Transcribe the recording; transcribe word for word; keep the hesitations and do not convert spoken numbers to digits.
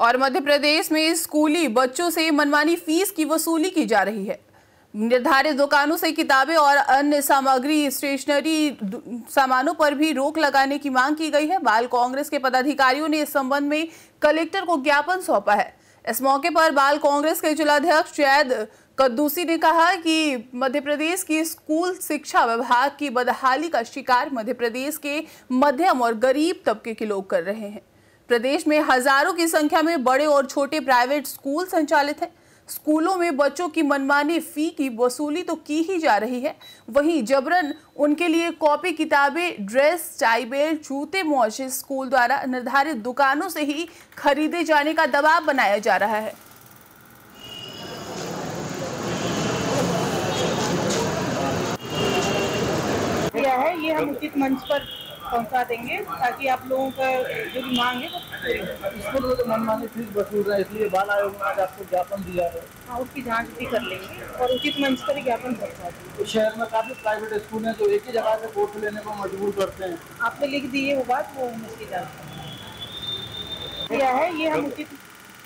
और मध्य प्रदेश में स्कूली बच्चों से मनमानी फीस की वसूली की जा रही है। निर्धारित दुकानों से किताबें और अन्य सामग्री स्टेशनरी सामानों पर भी रोक लगाने की मांग की गई है। बाल कांग्रेस के पदाधिकारियों ने इस संबंध में कलेक्टर को ज्ञापन सौंपा है। इस मौके पर बाल कांग्रेस के जिलाध्यक्ष जैद कद्दूसी ने कहा कि मध्य प्रदेश की स्कूल शिक्षा विभाग की बदहाली का शिकार मध्य प्रदेश के मध्यम और गरीब तबके के लोग कर रहे हैं। प्रदेश में हजारों की संख्या में बड़े और छोटे प्राइवेट स्कूल संचालित हैं। स्कूलों में बच्चों की मनमानी फी की वसूली तो की ही जा रही है, वहीं जबरन उनके लिए कॉपी किताबें, ड्रेस, टाई बेल्ट, जूते, मोजे स्कूल द्वारा निर्धारित दुकानों से ही खरीदे जाने का दबाव बनाया जा रहा है। क्या है ये हम उचित मंच पर पहुंचा देंगे ताकि आप लोगों का जो भी मांग है वो तो मनमानी फीस वसूल रहा है, इसलिए बाल आयोग ने आज आपको ज्ञापन दिया है। हाँ, उसकी जांच भी कर लेंगे और उचित मंच पर ज्ञापन पहुंचा देंगे। तो शहर में काफी प्राइवेट स्कूल हैं जो एक ही जगह से कोर्स लेने को मजबूर करते हैं। आपने लिख दी है वो बात, वो हम उसकी जांच क्या है ये हम उचित